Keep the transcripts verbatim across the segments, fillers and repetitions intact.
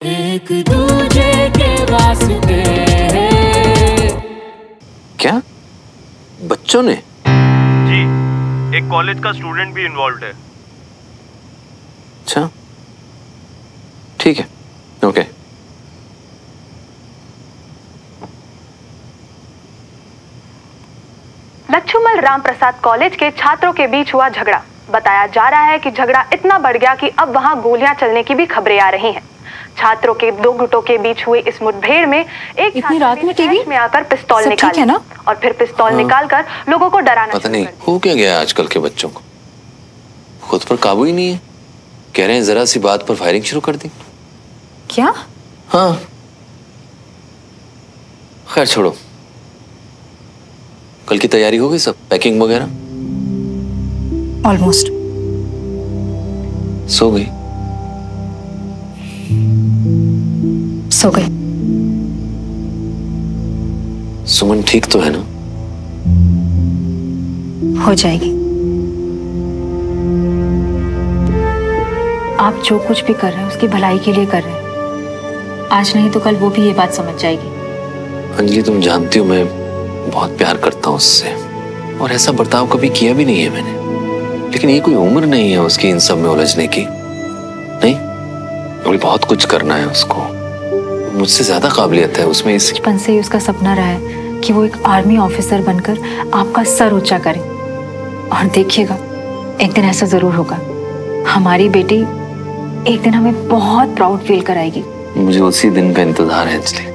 एक दूजे के वास्ते। क्या बच्चों ने? जी, एक कॉलेज का स्टूडेंट भी इन्वॉल्व है। अच्छा ठीक है, ओके। लक्ष्मण राम प्रसाद कॉलेज के छात्रों के बीच हुआ झगड़ा। बताया जा रहा है कि झगड़ा इतना बढ़ गया कि अब वहां गोलियां चलने की भी खबरें आ रही हैं। छात्रों के दो गुटों के बीच हुए इस मुठभेड़ में एक इतनी रात में टीवी में आकर पिस्तौल निकाले ना? और फिर पिस्तौल हाँ। निकालकर लोगों को डराना। पता नहीं हो क्या गया आजकल के बच्चों को, खुद पर काबू ही नहीं है। कह रहे हैं जरा सी बात पर फायरिंग शुरू कर दी। क्या? हाँ खैर छोड़ो, कल की तैयारी हो गई सब, पैकिंग वगैरह? ऑलमोस्ट। सो गई? सो गई। सुमन ठीक तो है ना? हो जाएगी। आप जो कुछ भी कर रहे हैं उसकी भलाई के लिए कर रहे हैं। आज नहीं तो कल वो भी ये बात समझ जाएगी। अंजलि तुम जानती हो मैं बहुत प्यार करता हूँ उससे, और ऐसा बर्ताव कभी किया भी नहीं है मैंने। लेकिन ये कोई उम्र नहीं है उसकी इन सब में उलझने की। नहीं, अभी बहुत कुछ करना है उसको, मुझसे ज्यादा काबिलियत है उसमें। इस बचपन से ही उसका सपना रहा है कि वो एक आर्मी ऑफिसर बनकर आपका सर ऊंचा करे। और देखिएगा एक दिन ऐसा जरूर होगा। हमारी बेटी एक दिन हमें बहुत प्राउड फील कराएगी। मुझे उसी दिन का इंतजार है अंजलि।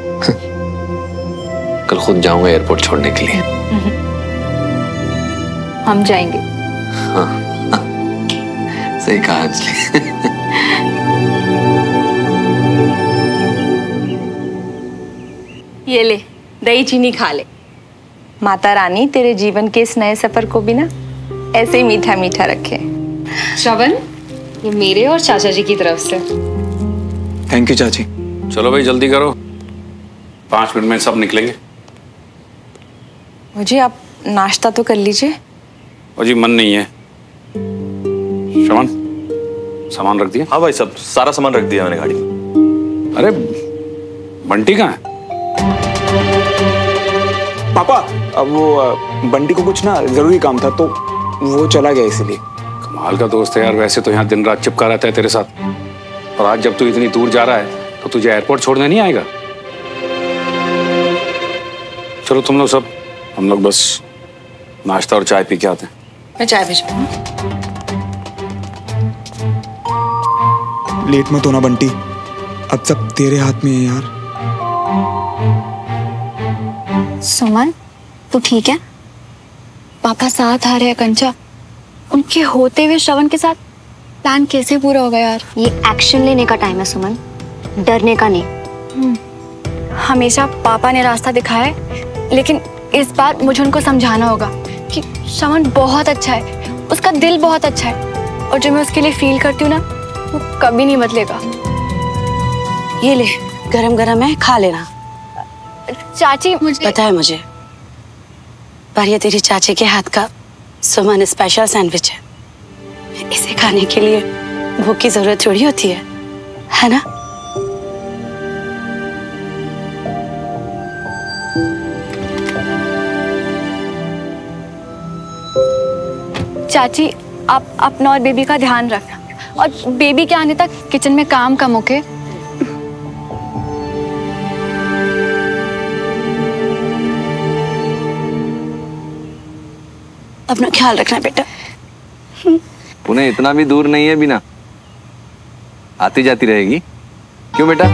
कल खुद जाऊंगा एयरपोर्ट छोड़ने के लिए। हम जाएंगे। हाँ, हाँ, सही कहा अंजलि। ये ले दही चीनी खा ले। माता रानी तेरे जीवन के इस नए सफर को भी ना ऐसे ही मीठा मीठा रखे। श्रवण, ये मेरे और चाचा जी की तरफ से। थैंक यू चाची। चलो भाई जल्दी करो, पांच मिनट में सब निकलेंगे। मुझे आप नाश्ता तो कर लीजिए। और जी मन नहीं है। श्रवण सामान रख दिया? हाँ भाई सब सारा सामान रख दिया मैंने गाड़ी में। अरे बंटी कहाँ है? पापा अब वो बंटी को कुछ ना जरूरी काम था तो वो चला गया इसलिए। कमाल का दोस्त है यार, वैसे तो यहाँ दिन रात चिपका रहता है तेरे साथ, और आज जब तू इतनी दूर जा रहा है तो तुझे एयरपोर्ट छोड़ने नहीं आएगा? चलो तुम लोग सब, हम लोग बस नाश्ता और चाय पी के आते हैं। मैं चाय भिजवाऊं? लेट मत होना बंटी, अब सब तेरे हाथ में है यार। सुमन तू ठीक है? पापा साथ आ रहे हैं कंचा, उनके होते हुए श्रवण के साथ प्लान कैसे पूरा होगा यार? ये एक्शन लेने का टाइम है सुमन, डरने का नहीं। हमेशा पापा ने रास्ता दिखाया है, लेकिन इस बार मुझे उनको समझाना होगा कि श्रवण बहुत अच्छा है, उसका दिल बहुत अच्छा है, और जो मैं उसके लिए फील करती हूँ ना वो कभी नहीं बदलेगा। ये ले गरम गरम है, खा लेना। चाची मुझे पता है मुझे, पर ये तेरी चाची के हाथ का सुमन स्पेशल सैंडविच है। इसे खाने के लिए भूख की जरूरत थोड़ी होती है, है ना? चाची आप अपना और बेबी का ध्यान रखना, और बेबी के आने तक किचन में काम कम ओके? अपना ख्याल रखना बेटा। पुणे इतना भी दूर नहीं है बिना, आती जाती रहेगी। क्यों बेटा?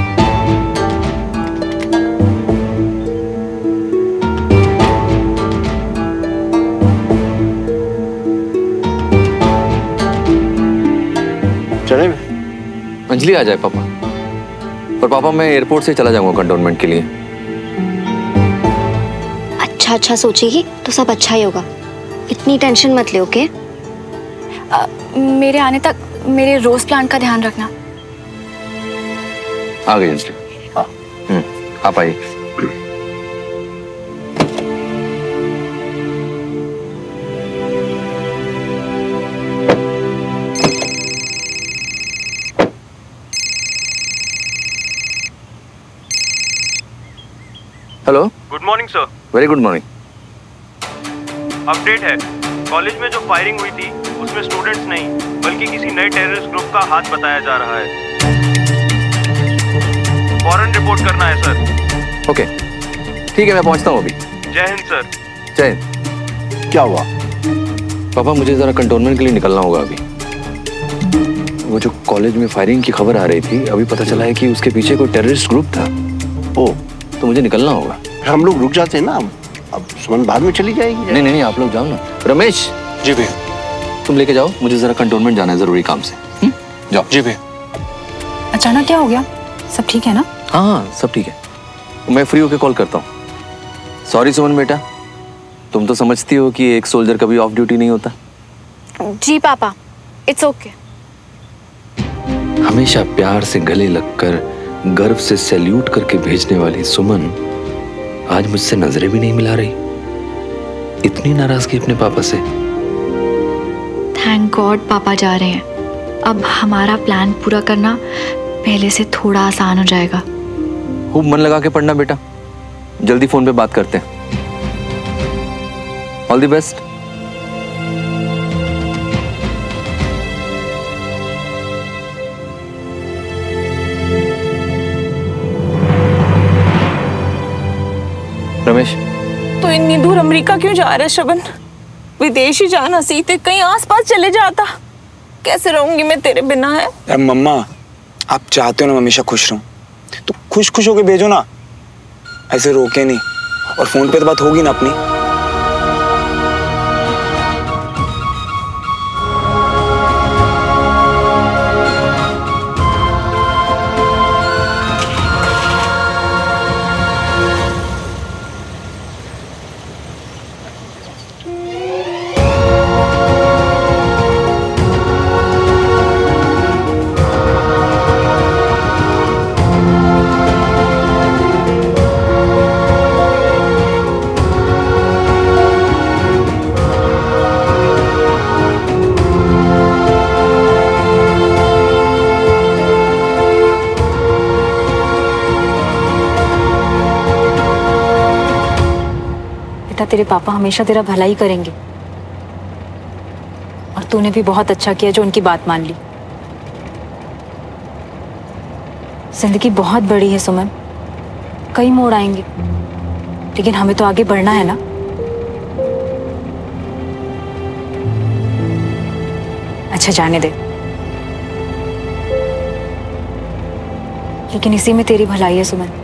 चले अंजलि आ जाए पापा, पर पापा मैं एयरपोर्ट से चला जाऊंगा कंटोनमेंट के लिए। अच्छा अच्छा सोचेगी तो सब अच्छा ही होगा, इतनी टेंशन मत ले ओके? मेरे आने तक मेरे रोज प्लांट का ध्यान रखना। आ गई अंजलि। हाँ हम्म आप आइए। Hello. Good morning sir. Very good morning. Update है, कॉलेज में जो फायरिंग हुई थी उसमें स्टूडेंट्स नहीं बल्कि किसी नए टेररिस्ट ग्रुप का हाथ बताया जा रहा है। फौरन रिपोर्ट करना है सर। ओके ठीक है, मैं पहुंचता हूँ अभी। जय हिंद सर। जय हिंद। क्या हुआ? पापा मुझे जरा कंटोनमेंट के लिए निकलना होगा अभी। वो जो कॉलेज में फायरिंग की खबर आ रही थी, अभी पता चला है कि उसके पीछे कोई टेररिस्ट ग्रुप था। ओ, तो मुझे निकलना होगा। हम लोग रुक जाते हैं ना, अब सुमन बाद में चली जाएगी। नहीं नहीं नहीं, आप लोग जाओ ना। रमेश। जी भैया। तुम लेके जाओ, मुझे जरा कंटोनमेंट जाना है जरूरी काम से। हुँ? जाओ। जी भैया। अचानक क्या हो गया? सब ठीक है ना? हाँ हाँ सब ठीक है, मैं फ्री होके कॉल करता हूँ। सॉरी सुमन बेटा, तुम तो समझती हो कि एक सोल्जर कभी ऑफ ड्यूटी नहीं होता। जी पापा, इट्स ओके। हमेशा प्यार से गले लगकर गर्व से सैल्यूट करके भेजने वाली सुमन आज मुझसे नजरें भी नहीं मिला रही। इतनी नाराजगी अपने पापा से। थैंक गॉड पापा जा रहे हैं। अब हमारा प्लान पूरा करना पहले से थोड़ा आसान हो जाएगा। खूब मन लगा के पढ़ना बेटा, जल्दी फोन पे बात करते हैं। All the best. रमेश, तो इतनी दूर अमेरिका क्यों जा रहे श्रवण? विदेश ही जाना सीते, कहीं आसपास चले जाता। कैसे रहूंगी मैं तेरे बिना? है यार मम्मा, आप चाहते हो ना मैं हमेशा खुश रहूं, तो खुश खुश होके भेजो ना, ऐसे रोके नहीं। और फोन पे तो बात होगी ना अपनी। तेरे पापा हमेशा तेरा भला ही करेंगे, और तूने भी बहुत अच्छा किया जो उनकी बात मान ली। जिंदगी बहुत बड़ी है सुमन, कई मोड़ आएंगे, लेकिन हमें तो आगे बढ़ना है ना। अच्छा जाने दे, लेकिन इसी में तेरी भलाई है सुमन।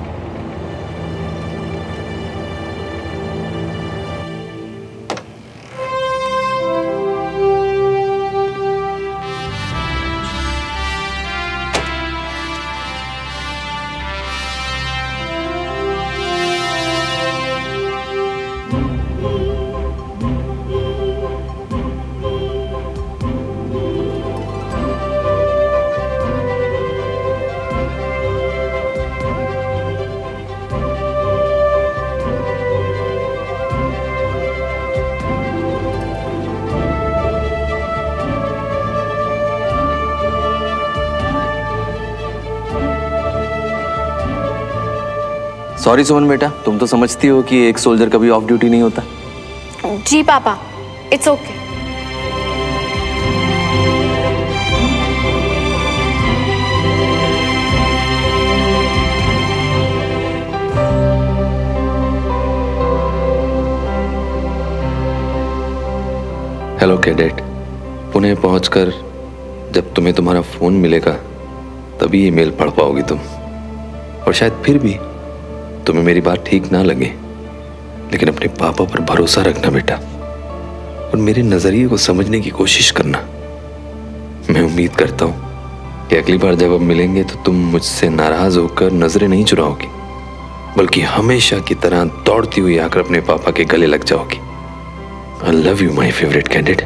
सॉरी सुमन बेटा, तुम तो समझती हो कि एक सोल्जर कभी ऑफ ड्यूटी नहीं होता। जी पापा, it's okay. Hello cadet, Pune पहुंचकर जब तुम्हें तुम्हारा फोन मिलेगा तभी ईमेल पढ़ पाओगी तुम। और शायद फिर भी तुम्हें मेरी बात ठीक ना लगे, लेकिन अपने पापा पर भरोसा रखना बेटा, और मेरे नजरिए को समझने की कोशिश करना। मैं उम्मीद करता हूं कि अगली बार जब अब मिलेंगे तो तुम मुझसे नाराज होकर नजरें नहीं चुराओगी, बल्कि हमेशा की तरह दौड़ती हुई आकर अपने पापा के गले लग जाओगी। I love you my favourite candidate.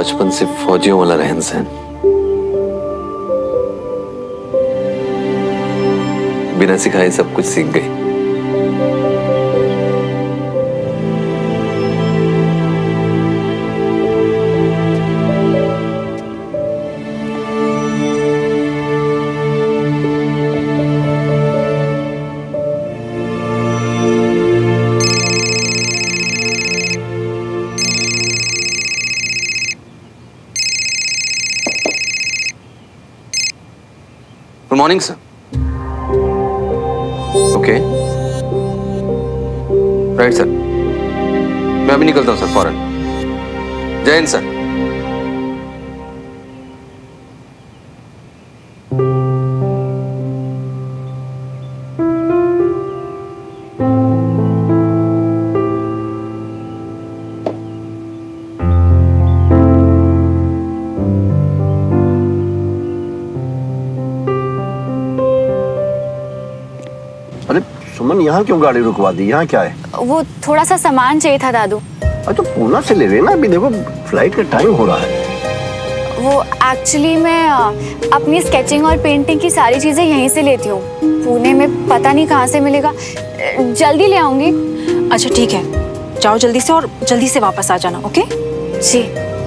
बचपन से फौजियों वाला रहन सहन, बिना सिखाए सब कुछ सीख गई। Good morning sir. Okay right sir, मैं अभी निकलता हूं सर फौरन। जय हिंद सर। सुमन, यहाँ क्यों गाड़ी रुकवा दी? यहाँ क्या है? वो थोड़ा सा सामान चाहिए था दादू। अच्छा, पूना से ले लेना, अभी देखो फ्लाइट का टाइम हो रहा है। वो एक्चुअली मैं अपनी स्केचिंग और पेंटिंग की सारी चीजें यहीं से लेती हूँ। पुणे में पता नहीं कहाँ से मिलेगा, जल्दी ले आऊंगी। अच्छा ठीक है, जाओ जल्दी से और जल्दी से वापस आ जाना। Okay ji.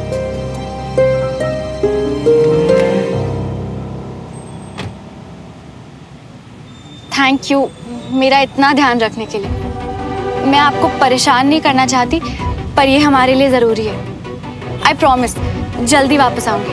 थैंक यू मेरा इतना ध्यान रखने के लिए। मैं आपको परेशान नहीं करना चाहती, पर ये हमारे लिए जरूरी है। आई प्रॉमिस जल्दी वापस आऊंगी।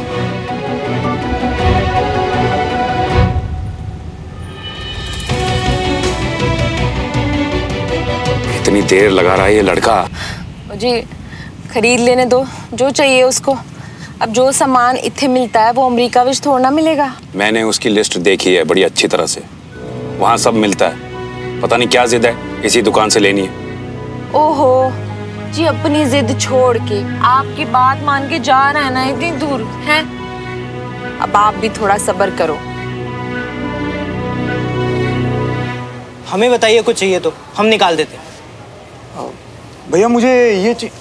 इतनी देर लगा रहा है ये लड़का। जी खरीद लेने दो जो चाहिए उसको। अब जो सामान इत्थे मिलता है वो अमेरिका विच थोड़ा ना मिलेगा। मैंने उसकी लिस्ट देखी है बड़ी अच्छी तरह से, वहां सब मिलता है। पता नहीं क्या जिद है, इसी दुकान से लेनी है। ओहो जी, अपनी जिद छोड़ के आपकी बात मान के जा रहा है ना इतनी दूर है। अब आप भी थोड़ा सब्र करो। हमें बताइए कुछ चाहिए तो हम निकाल देते। भैया मुझे ये चीज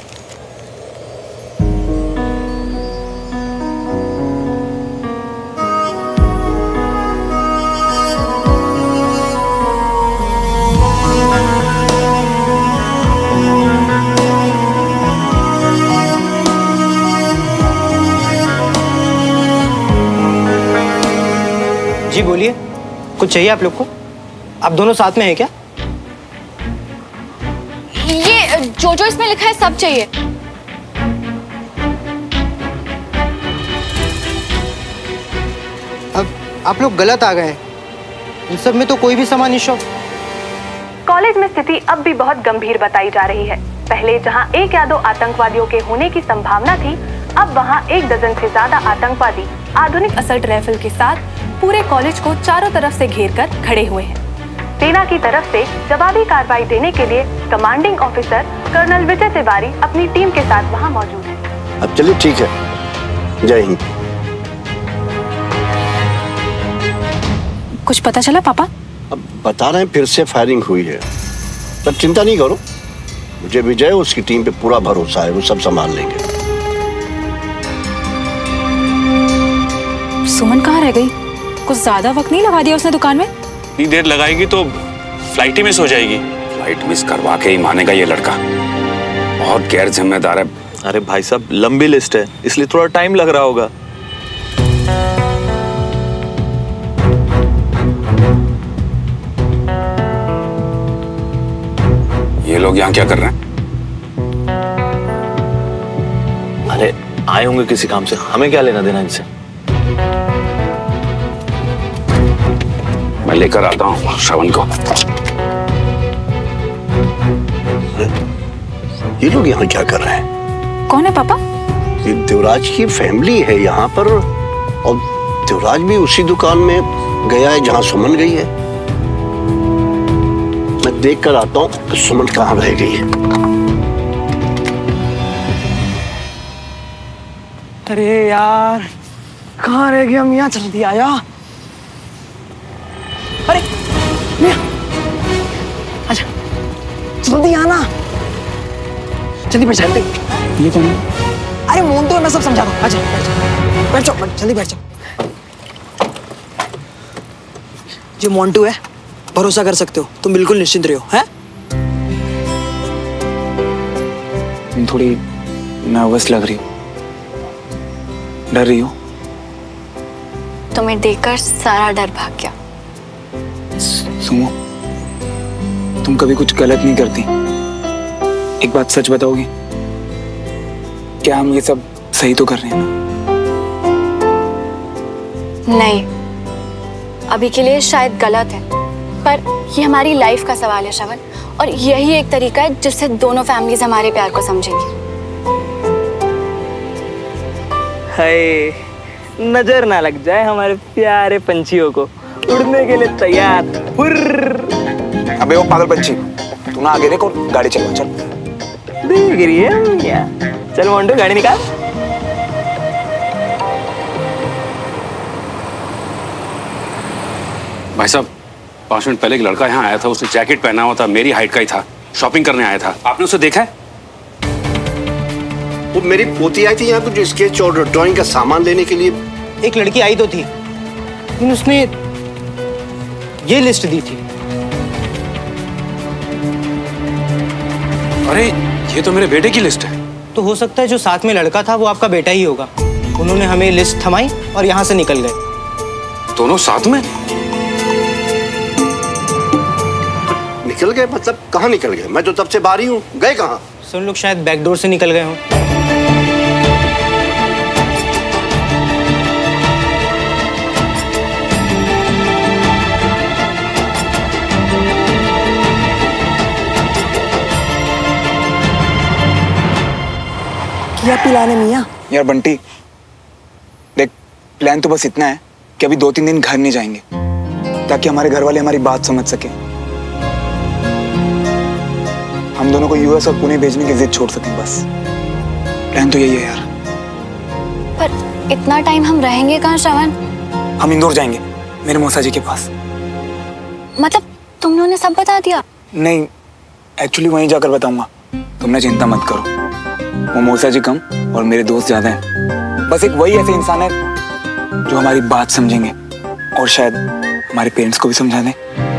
जी बोलिए, कुछ चाहिए आप लोग को? आप दोनों साथ में हैं क्या? ये जो जो इसमें लिखा है सब चाहिए। अब आप लोग गलत आ गए हैं, इन सब में तो कोई भी सामान नहीं शो। कॉलेज में स्थिति अब भी बहुत गंभीर बताई जा रही है। पहले जहां एक या दो आतंकवादियों के होने की संभावना थी, अब वहां एक दर्जन से ज्यादा आतंकवादी आधुनिक असल्ट राइफल के साथ पूरे कॉलेज को चारों तरफ से घेरकर खड़े हुए हैं। सेना की तरफ से जवाबी कार्रवाई देने के लिए commanding officer colonel Vijay Tiwari अपनी टीम के साथ वहां मौजूद है। अब चलिए ठीक है, जय हिंद। कुछ पता चला पापा? अब बता रहे हैं फिर से फायरिंग हुई है, पर चिंता नहीं करो, मुझे विजय उसकी टीम पे पूरा भरोसा है, वो सब संभाल लेंगे। सुमन कहाँ रह गई? कुछ ज्यादा वक्त नहीं लगा दिया उसने दुकान में? इतनी देर लगाएगी तो फ्लाइट ही मिस हो जाएगी। फ्लाइट मिस करवा के ही मानेगा ये लड़का, बहुत गैर जिम्मेदार है। अरे भाई साहब, लंबी लिस्ट है इसलिए थोड़ा टाइम लग रहा होगा। ये लोग यहाँ क्या कर रहे हैं? अरे आए होंगे किसी काम से, हमें क्या लेना देना इनसे। मैं लेकर आता हूँ श्रवण को। ये लोग यहाँ क्या कर रहे हैं? कौन है पापा? ये देवराज की फैमिली है यहाँ पर, और देवराज भी उसी दुकान में गया है जहाँ सुमन गई है। मैं देख कर आता हूँ कि सुमन कहाँ रह गई है। अरे यार, कहाँ रह गए हम? यहाँ जल्दी आया। अरे मिया, अच्छा जल्दी आना, जल्दी बैठ जाते। ये कौन है? अरे मोन्टू मैं सब समझा दूँ। अच्छा बैठ जाओ बैठ जाओ जल्दी बैठ जाओ। जो मोन्टू है भरोसा कर सकते हो, तुम बिल्कुल निश्चिंत रहो। हैं? तुम थोड़ी नर्वस लग रही हो, डर रही हो। तुम्हें देखकर सारा डर भाग गया। सुमो, तुम कभी कुछ गलत नहीं करती। एक बात सच बताओगी, क्या हम ये सब सही तो कर रहे हैं ना? नहीं, अभी के लिए शायद गलत है, पर ये हमारी लाइफ का सवाल है श्रवण, और यही एक तरीका है जिससे दोनों फैमिलीज हमारे प्यार को समझेंगी। हाय, नजर ना लग जाए हमारे प्यारे पंछियों को, उड़ने के लिए तैयार। हुर्र। अबे वो पागल पंछी, तू ना आगे देखो, गाड़ी चलवा। चल देख रही है क्या? चल मोन्टू गाड़ी निकाल। भाई साहब, पांच मिनट पहले एक लड़का यहाँ आया था, उसने जैकेट पहना हुआ था, मेरी हाइट का ही था, शॉपिंग करने आया था। आपने उसे देखा है? वो मेरी पोती आई थी यहाँ कुछ स्केच और ड्राइंग का सामान लेने के लिए। एक लड़की आई तो थी, लेकिन उसने ये लिस्ट दी थी। अरे ये तो मेरे बेटे की लिस्ट है। तो हो सकता है जो साथ में लड़का था वो आपका बेटा ही होगा। उन्होंने हमें लिस्ट थमाई और यहाँ से निकल गए। दोनों साथ में निकल गए? मतलब कहाँ निकल गए? मैं तो तब से बाहर ही हूँ। गए कहाँ? सुन लोग शायद बैकडोर से निकल गए हों। क्या पिलाने मियाँ? यार बंटी देख, प्लान तो बस इतना है कि अभी दो तीन दिन घर नहीं जाएंगे, ताकि हमारे घर वाले हमारी बात समझ सके, हम दोनों को यूएस और पुणे भेजने की जिद छोड़ सकें। बस प्लान तो यही है यार। पर इतना टाइम हम रहेंगे कहाँ श्रवण? हम इंदौर जाएंगे, मेरे मौसा जी के पास। मतलब तुमने उन्हें सब बता दिया? नहीं, एक्चुअली वहीं जाकर बताऊंगा, तुमने चिंता मत करो। वो मौसा जी कम और मेरे दोस्त ज्यादा हैं। बस एक वही ऐसे इंसान है जो हमारी बात समझेंगे और शायद हमारे पेरेंट्स को भी समझा दें।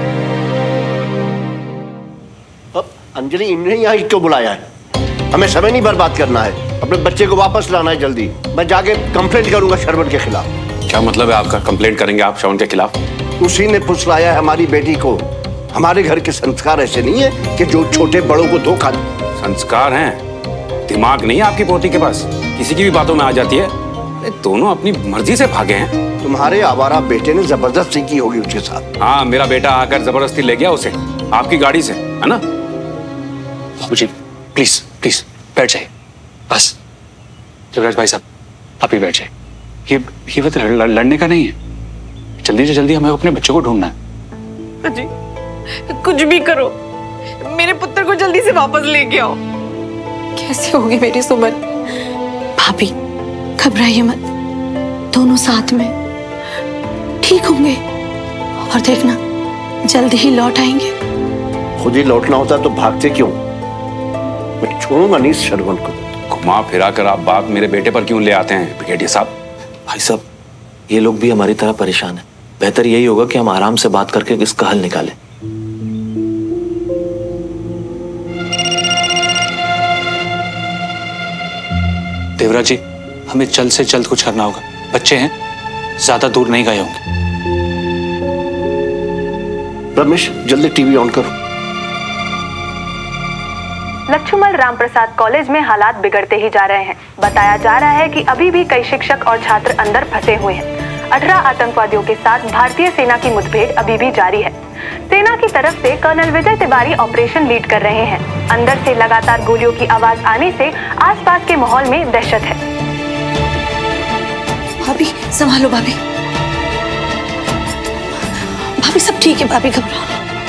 अंजलि, इन्हें यहाँ क्यों बुलाया है? हमें समय नहीं बर्बाद करना है, अपने बच्चे को वापस लाना है जल्दी। मैं जाके कंप्लेंट करूंगा श्रवण के खिलाफ। क्या मतलब है आपका? कंप्लेंट करेंगे आप श्रवण के खिलाफ? उसी ने फुसलाया है हमारी बेटी को। हमारे घर के संस्कार ऐसे नहीं है कि जो छोटे बड़ों को धोखा दे। संस्कार हैं, दिमाग नहीं है आपकी पोती के पास, किसी की भी बातों में आ जाती है। दोनों अपनी मर्जी से भागे हैं। तुम्हारे आवारा बेटे ने जबरदस्ती की होगी उसके साथ। हाँ, मेरा बेटा आकर जबरदस्ती ले गया उसे आपकी गाड़ी से, है ना? मुझे प्लीज प्लीज बैठ जाइए बस। युवराज भाई साहब आप ही बैठ जाइए। ये ये वक्त लड़ने का नहीं है। जल्दी से जल्दी हमें अपने बच्चों को ढूंढना है। जी, कुछ भी करो, मेरे पुत्र को जल्दी से वापस लेके आओ। कैसे होगी मेरी सुमन? भाभी घबराइए मत, दोनों साथ में ठीक होंगे, और देखना जल्दी ही लौट आएंगे। खुद ही लौटना होता तो भागते क्यों? मैं छोड़ूंगा नहीं श्रवण को। घुमा फिरा कर आप बात मेरे बेटे पर क्यों ले आते हैं ब्रिगेडियर साहब? भाई साहब, ये लोग भी हमारी तरह परेशान हैं। बेहतर यही होगा कि हम आराम से बात करके इसका हल निकालें। देवराज जी, हमें जल्द से जल्द कुछ करना होगा। बच्चे हैं, ज्यादा दूर नहीं गए होंगे। रमेश, जल्दी टीवी ऑन करो। लक्ष्मण राम प्रसाद कॉलेज में हालात बिगड़ते ही जा रहे हैं। बताया जा रहा है कि अभी भी कई शिक्षक और छात्र अंदर फंसे हुए हैं। अठारह आतंकवादियों के साथ भारतीय सेना की मुठभेड़ अभी भी जारी है। सेना की तरफ से colonel Vijay Tiwari operation lead कर रहे हैं। अंदर से लगातार गोलियों की आवाज आने से आसपास के माहौल में दहशत है। भाभी संभालो, भाभी भाभी सब ठीक है, भाभी घबराओ।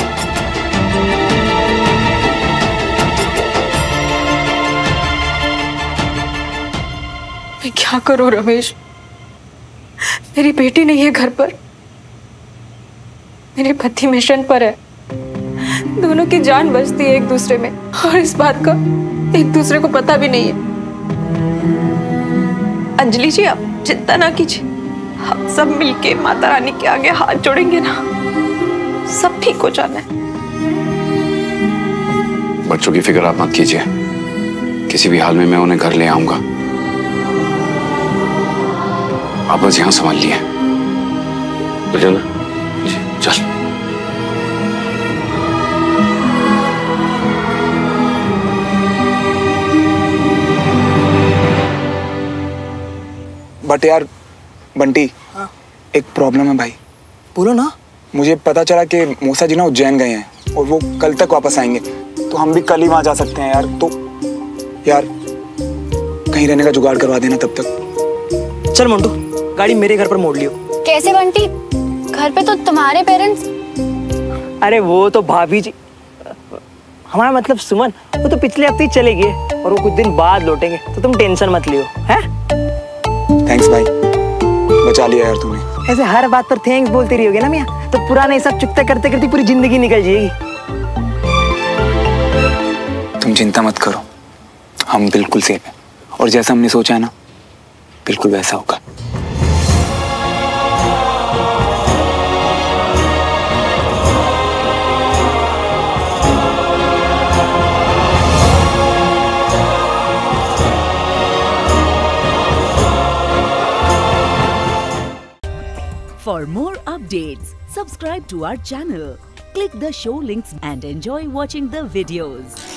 मैं क्या करूं रमेश? मेरी बेटी नहीं है घर पर, मेरे पति मिशन पर है। दोनों की जान बचती है एक दूसरे में, और इस बात का एक दूसरे को पता भी नहीं है। अंजलि जी आप चिंता ना कीजिए, हम सब मिलके माता रानी के आगे हाथ जोड़ेंगे ना, सब ठीक हो जाना है। बच्चों की फिक्र आप मत कीजिए, किसी भी हाल में मैं उन्हें घर ले आऊंगा। आप बस यहाँ संभाल लिए। चल ना, चल। बट यार बंटी, हाँ? एक प्रॉब्लम है भाई। बोलो ना। मुझे पता चला कि मौसा जी ना उज्जैन गए हैं और वो कल तक वापस आएंगे, तो हम भी कल ही वहां जा सकते हैं यार। तो यार कहीं रहने का जुगाड़ करवा देना तब तक। चल मोंटू, गाड़ी मेरे घर पर मोड़ लियो। कैसे बंटी? घर पे तो तुम्हारे पेरेंट्स। अरे वो तो भाभी जी, हमारा मतलब सुमन, वो तो पिछले हफ्ते ही चले गए और वो कुछ दिन बाद लौटेंगे, तो तुम टेंशन मत लियो। हैं? थैंक्स भाई, बचा लिया यार तूने। ऐसे हर बात पर थैंक्स बोलती रहोगे ना मियां, तो पुराने सब चुकता करते करते पूरी जिंदगी निकल जाएगी। तुम चिंता मत करो, हम बिल्कुल सेफ हैं और जैसा हमने सोचा है ना, बिल्कुल वैसा होगा। For more updates, subscribe to our channel, click the show links and enjoy watching the videos.